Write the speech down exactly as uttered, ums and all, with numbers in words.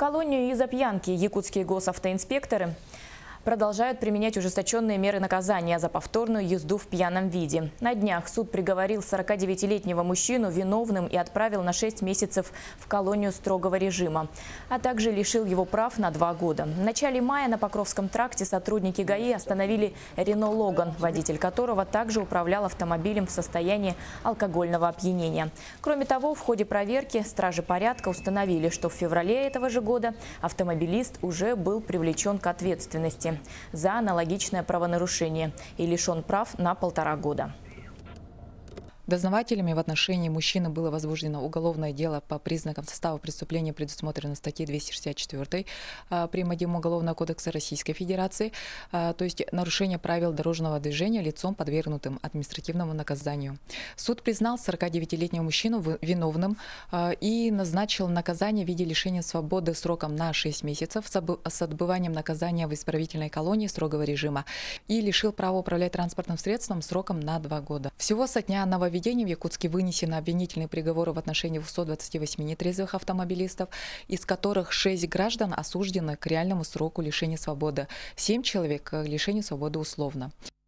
колонию из-за пьянки якутские госавтоинспекторы продолжают применять ужесточенные меры наказания за повторную езду в пьяном виде. На днях суд приговорил сорокадевятилетнего мужчину виновным и отправил на шесть месяцев в колонию строгого режима, а также лишил его прав на два года. В начале мая на Покровском тракте сотрудники ГАИ остановили Рено Логан, водитель которого также управлял автомобилем в состоянии алкогольного опьянения. Кроме того, в ходе проверки стражи порядка установили, что в феврале этого же года автомобилист уже был привлечен к ответственности за аналогичное правонарушение и лишен прав на полтора года. Дознавателями в отношении мужчины было возбуждено уголовное дело по признакам состава преступления, предусмотрено статьей двести шестьдесят четыре прим. один Уголовного кодекса Российской Федерации, то есть нарушение правил дорожного движения лицом, подвергнутым административному наказанию. Суд признал сорокадевятилетнего мужчину виновным и назначил наказание в виде лишения свободы сроком на шесть месяцев с отбыванием наказания в исправительной колонии строгого режима и лишил права управлять транспортным средством сроком на два года. Всего со дня нововведения в Якутске вынесены обвинительные приговоры в отношении двухсот двадцати восьми нетрезвых автомобилистов, из которых шесть граждан осуждены к реальному сроку лишения свободы, семь человек к лишению свободы условно.